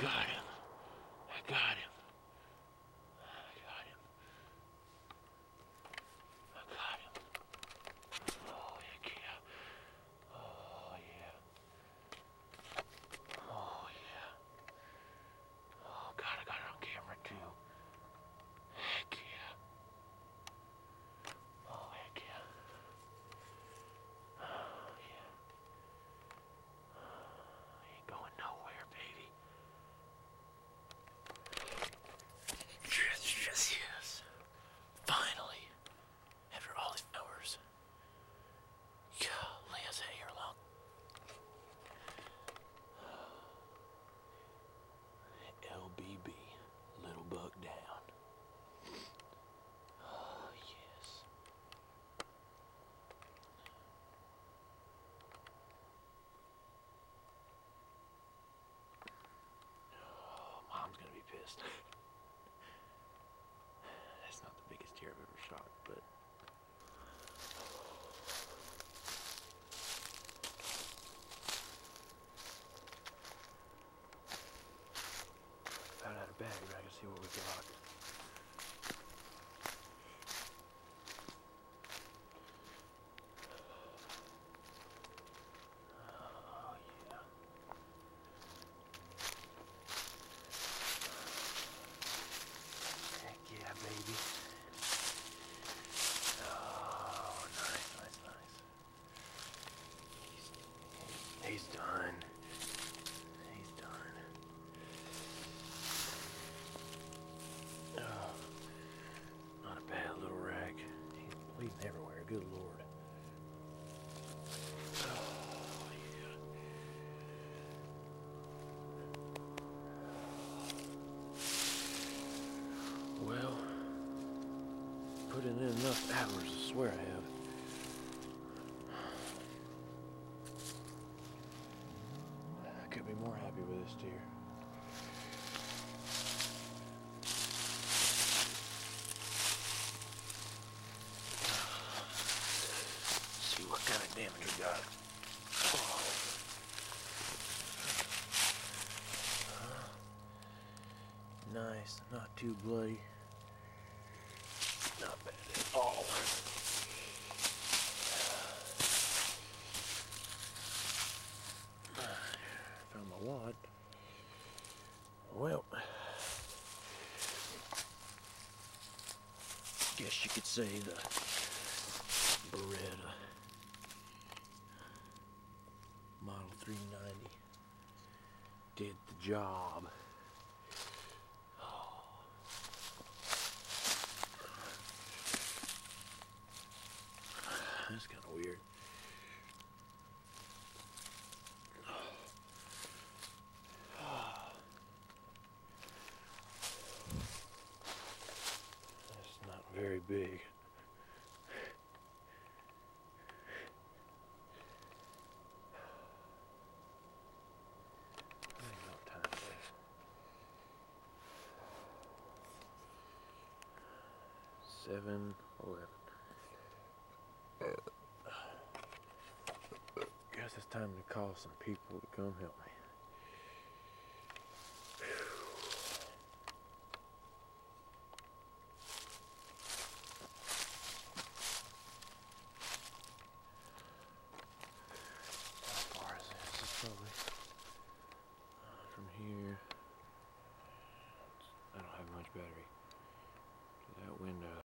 got him. I got him. I got him. I got him. Oh, heck yeah. Oh, yeah. Oh, yeah. Oh, God, I got it on camera, too. Heck yeah. Oh, heck yeah. Oh, yeah. Ain't going nowhere, baby. Yes, yes, yes. Finally. After all these hours. Golly, I sat here long. LBB, Little Buck Down. Oh, yes. Oh, Mom's gonna be pissed. That's not the biggest deer I've ever shot, but... About out of bag, but I can see what we got. Oh, yeah. Heck yeah, baby. Oh, nice, nice, nice. He's done. He's done. Oh, not a bad little rag. He's bleeding everywhere. Good Lord. Oh, yeah. Well, put in enough hours, I swear I have. I could be more happy with this deer. See what kind of damage we got. Oh. Nice, not too bloody. Not bad at all. Found my wad. Well, guess you could say the Beretta Model 390 did the job. That's kind of weird. That's not very big. I don't know what time it is. 7:11. Guess it's time to call some people to come help me. How far is this? It's probably from here. I don't have much battery.